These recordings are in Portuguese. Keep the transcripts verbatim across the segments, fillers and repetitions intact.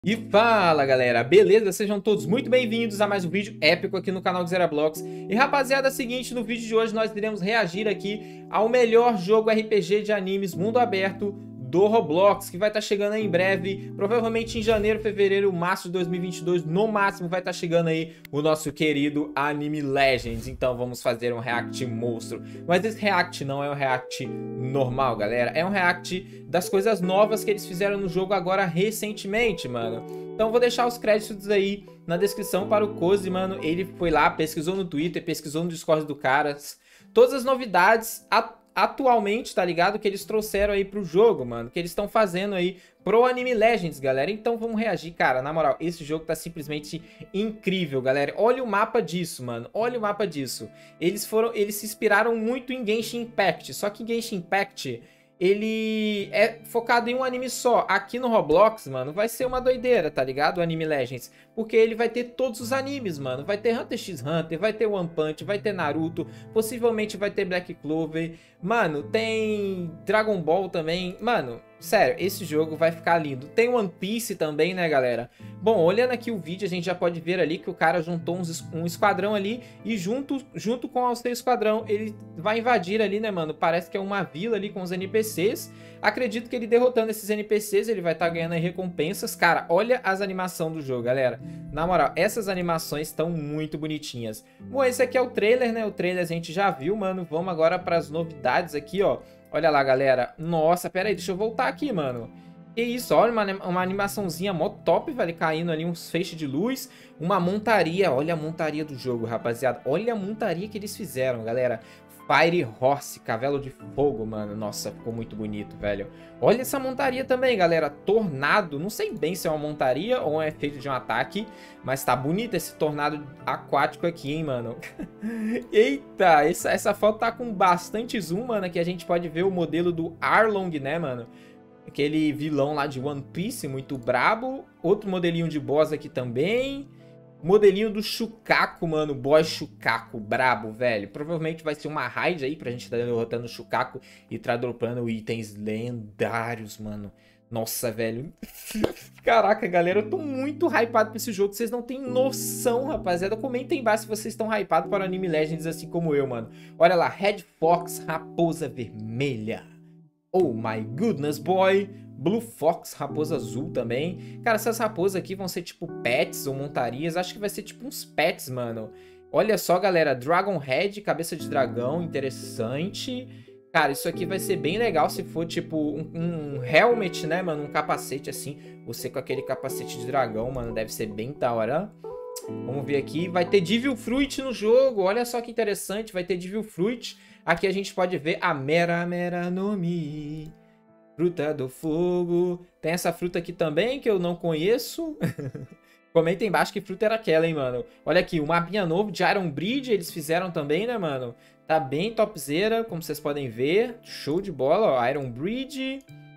E fala galera, beleza? Sejam todos muito bem-vindos a mais um vídeo épico aqui no canal do Zerablocks. E rapaziada, é o seguinte, no vídeo de hoje nós iremos reagir aqui ao melhor jogo R P G de animes mundo aberto do Roblox, que vai estar chegando aí em breve, provavelmente em janeiro, fevereiro, março de dois mil e vinte e dois, no máximo vai estar chegando aí o nosso querido Anime Legends. Então vamos fazer um react monstro. Mas esse react não é um react normal, galera, é um react das coisas novas que eles fizeram no jogo agora recentemente, mano. Então vou deixar os créditos aí na descrição para o Cozy, mano. Ele foi lá, pesquisou no Twitter, pesquisou no Discord do caras, todas as novidades atualmente, tá ligado? Que eles trouxeram aí pro jogo, mano. Que eles estão fazendo aí pro Anime Legends, galera. Então vamos reagir, cara. Na moral, esse jogo tá simplesmente incrível, galera. Olha o mapa disso, mano. Olha o mapa disso. Eles foram, eles se inspiraram muito em Genshin Impact. Só que Genshin Impact, ele é focado em um anime só. Aqui no Roblox, mano, vai ser uma doideira, tá ligado? O Anime Legends. Porque ele vai ter todos os animes, mano. Vai ter Hunter x Hunter, vai ter One Punch, vai ter Naruto, possivelmente vai ter Black Clover. Mano, tem Dragon Ball também. Mano, sério, esse jogo vai ficar lindo. Tem One Piece também, né, galera? Bom, olhando aqui o vídeo, a gente já pode ver ali que o cara juntou uns, um esquadrão ali. E junto, junto com o seu esquadrão, ele vai invadir ali, né, mano? Parece que é uma vila ali com os N P Cs. Acredito que ele derrotando esses N P Cs, ele vai estar tá ganhando aí recompensas. Cara, olha as animações do jogo, galera. Na moral, essas animações estão muito bonitinhas. Bom, esse aqui é o trailer, né? O trailer a gente já viu, mano. Vamos agora para as novidades aqui, ó. Olha lá, galera. Nossa, pera aí, deixa eu voltar aqui, mano. Que isso, olha uma, uma animaçãozinha mó top, velho, caindo ali uns feixes de luz. Uma montaria, olha a montaria do jogo, rapaziada. Olha a montaria que eles fizeram, galera. Fire Horse, cavalo de fogo, mano. Nossa, ficou muito bonito, velho. Olha essa montaria também, galera. Tornado. Não sei bem se é uma montaria ou é efeito de um ataque, mas tá bonito esse tornado aquático aqui, hein, mano. Eita, essa, essa foto tá com bastante zoom, mano. Aqui a gente pode ver o modelo do Arlong, né, mano? Aquele vilão lá de One Piece, muito brabo. Outro modelinho de boss aqui também. Modelinho do Shukaku, mano. Boss Shukaku, brabo, velho. Provavelmente vai ser uma raid aí pra gente estar derrotando o Shukaku e tá dropando itens lendários, mano. Nossa, velho. Caraca, galera, eu tô muito hypado pra esse jogo. Vocês não têm noção, rapaziada. Comenta aí embaixo se vocês estão hypados para o Anime Legends assim como eu, mano. Olha lá, Red Fox, Raposa Vermelha. Oh my goodness, boy. Blue Fox, raposa azul também. Cara, essas raposas aqui vão ser tipo pets ou montarias. Acho que vai ser tipo uns pets, mano. Olha só, galera. Dragon Head, cabeça de dragão. Interessante. Cara, isso aqui vai ser bem legal se for tipo um, um helmet, né, mano? Um capacete assim. Você com aquele capacete de dragão, mano. Deve ser bem da hora. Vamos ver aqui. Vai ter Devil Fruit no jogo. Olha só que interessante. Vai ter Devil Fruit. Aqui a gente pode ver a Mera Mera no Mi. Fruta do fogo. Tem essa fruta aqui também que eu não conheço. Comenta aí embaixo que fruta era aquela, hein, mano. Olha aqui, um mapinha novo de Iron Bridge. Eles fizeram também, né, mano? Tá bem topzera, como vocês podem ver. Show de bola, ó. Iron Bridge.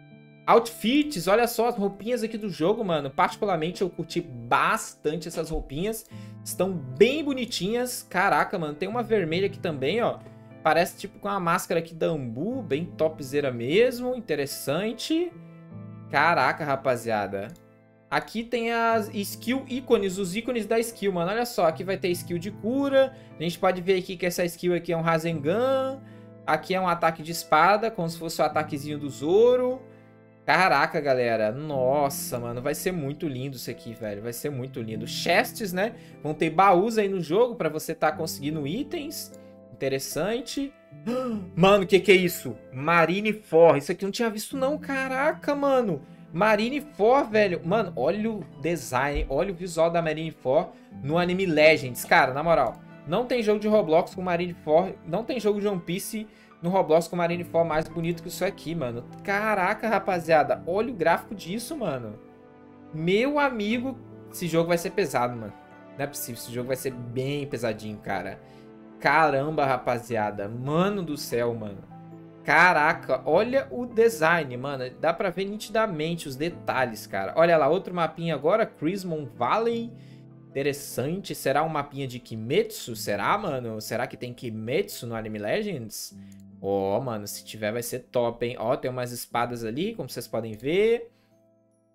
Outfits, olha só as roupinhas aqui do jogo, mano. Particularmente eu curti bastante essas roupinhas. Estão bem bonitinhas. Caraca, mano. Tem uma vermelha aqui também, ó. Parece tipo com uma máscara aqui da Ambu, bem topzera mesmo, interessante. Caraca, rapaziada. Aqui tem as skill ícones, os ícones da skill, mano. Olha só, aqui vai ter skill de cura. A gente pode ver aqui que essa skill aqui é um Rasengan. Aqui é um ataque de espada, como se fosse o ataquezinho do Zoro. Caraca, galera. Nossa, mano, vai ser muito lindo isso aqui, velho. Vai ser muito lindo. Chests, né? Vão ter baús aí no jogo pra você tá conseguindo itens. Interessante. Mano, o que que é isso? Marineford. Isso aqui eu não tinha visto não, caraca, mano. Marineford, velho. Mano, olha o design, olha o visual da Marineford no Anime Legends. Cara, na moral, não tem jogo de Roblox com Marineford. Não tem jogo de One Piece no Roblox com Marineford mais bonito que isso aqui, mano. Caraca, rapaziada. Olha o gráfico disso, mano. Meu amigo, esse jogo vai ser pesado, mano. Não é possível, esse jogo vai ser bem pesadinho, cara. Caramba, rapaziada. Mano do céu, mano. Caraca, olha o design, mano. Dá pra ver nitidamente os detalhes, cara. Olha lá, outro mapinha agora. Crimson Valley. Interessante. Será um mapinha de Kimetsu? Será, mano? Será que tem Kimetsu no Anime Legends? Ó, oh, mano, se tiver vai ser top, hein? Ó, tem umas espadas ali, como vocês podem ver.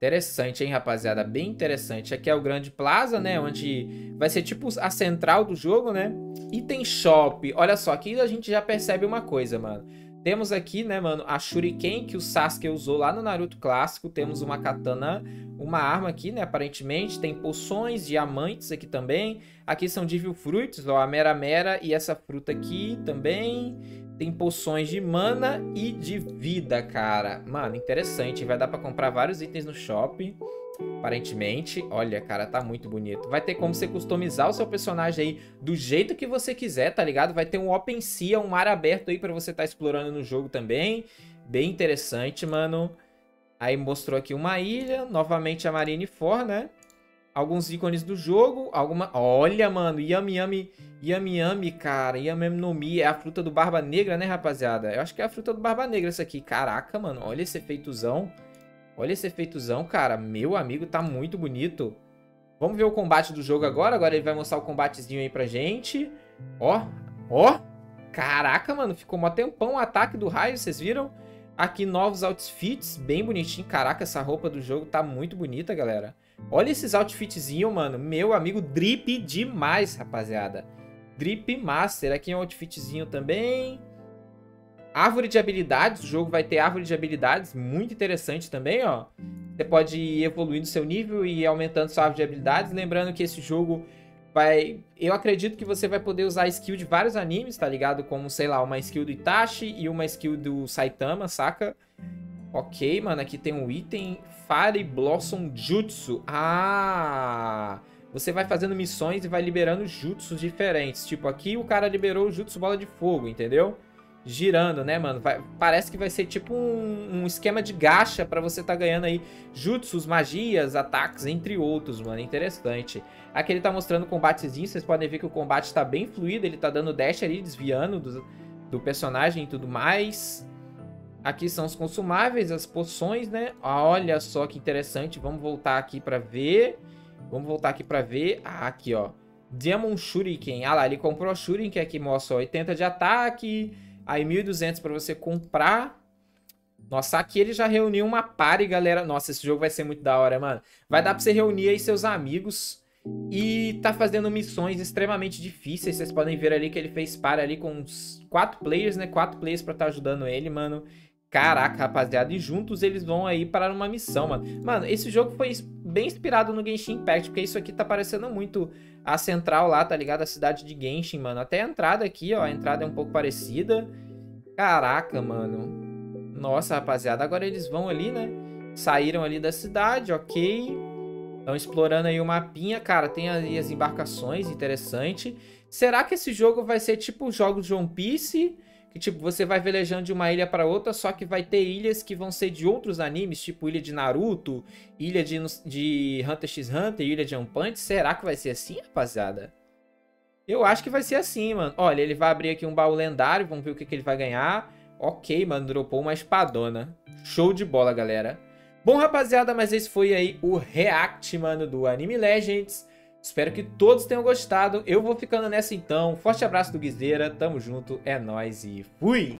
Interessante, hein, rapaziada? Bem interessante. Aqui é o Grande Plaza, né? Onde vai ser tipo a central do jogo, né? Item Shop. Olha só, aqui a gente já percebe uma coisa, mano. Temos aqui, né, mano, a Shuriken que o Sasuke usou lá no Naruto clássico. Temos uma katana, uma arma aqui, né, aparentemente. Tem poções, diamantes aqui também. Aqui são Devil Fruits, ó, a Mera Mera e essa fruta aqui também. Tem poções de mana e de vida, cara. Mano, interessante. Vai dar pra comprar vários itens no shopping, aparentemente. Olha, cara, tá muito bonito. Vai ter como você customizar o seu personagem aí do jeito que você quiser, tá ligado? Vai ter um OpenSea, um mar aberto aí pra você estar explorando no jogo também. Bem interessante, mano. Aí mostrou aqui uma ilha. Novamente a Marineford, né? Alguns ícones do jogo, alguma... Olha, mano, Yami Yami, Yami Yami, cara, Yami Yami no Mi, é a fruta do Barba Negra, né, rapaziada? Eu acho que é a fruta do Barba Negra essa aqui. Caraca, mano, olha esse efeitozão. Olha esse efeitozão, cara, meu amigo, tá muito bonito. Vamos ver o combate do jogo agora, agora ele vai mostrar o combatezinho aí pra gente. Ó, ó, caraca, mano, ficou mó tempão o ataque do raio, vocês viram? Aqui novos outfits, bem bonitinho, caraca, essa roupa do jogo tá muito bonita, galera. Olha esses outfitzinhos, mano. Meu amigo, drip demais, rapaziada. Drip Master. Aqui é um outfitzinho também. Árvore de habilidades. O jogo vai ter árvore de habilidades. Muito interessante também, ó. Você pode ir evoluindo seu nível e aumentando sua árvore de habilidades. Lembrando que esse jogo vai... Eu acredito que você vai poder usar a skill de vários animes, tá ligado? Como, sei lá, uma skill do Itachi e uma skill do Saitama, saca? Ok, mano, aqui tem um item Fire Blossom Jutsu. Ah, você vai fazendo missões e vai liberando jutsus diferentes. Tipo, aqui o cara liberou o jutsu bola de fogo, entendeu? Girando, né, mano? Vai, parece que vai ser tipo um, um esquema de gacha pra você tá ganhando aí jutsus, magias, ataques, entre outros, mano. Interessante. Aqui ele tá mostrando o combatezinho. Vocês podem ver que o combate tá bem fluido. Ele tá dando dash ali, desviando do, do personagem e tudo mais. Aqui são os consumáveis, as poções, né? Olha só que interessante. Vamos voltar aqui pra ver. Vamos voltar aqui pra ver. Ah, aqui, ó. Diamond Shuriken. Ah lá, ele comprou a Shuriken, que aqui mostra ó, oitenta de ataque. Aí mil e duzentos pra você comprar. Nossa, aqui ele já reuniu uma party, galera. Nossa, esse jogo vai ser muito da hora, mano. Vai dar pra você reunir aí seus amigos. E tá fazendo missões extremamente difíceis. Vocês podem ver ali que ele fez party ali com uns quatro players, né? Quatro players pra estar ajudando ele, mano. Caraca, rapaziada, e juntos eles vão aí para uma missão, mano. Mano, esse jogo foi bem inspirado no Genshin Impact, porque isso aqui tá parecendo muito a central lá, tá ligado? A cidade de Genshin, mano. Até a entrada aqui, ó, a entrada é um pouco parecida. Caraca, mano. Nossa, rapaziada, agora eles vão ali, né? Saíram ali da cidade, ok. Estão explorando aí o mapinha, cara, tem ali as embarcações, interessante. Será que esse jogo vai ser tipo jogos de One Piece? Que, tipo, você vai velejando de uma ilha para outra, só que vai ter ilhas que vão ser de outros animes, tipo ilha de Naruto, ilha de, de Hunter x Hunter, ilha de One Punch. Será que vai ser assim, rapaziada? Eu acho que vai ser assim, mano. Olha, ele vai abrir aqui um baú lendário, vamos ver o que, que ele vai ganhar. Ok, mano, dropou uma espadona. Show de bola, galera. Bom, rapaziada, mas esse foi aí o react, mano, do Anime Legends. Espero que todos tenham gostado. Eu vou ficando nessa então. Forte abraço do Guizeira. Tamo junto. É nóis e fui!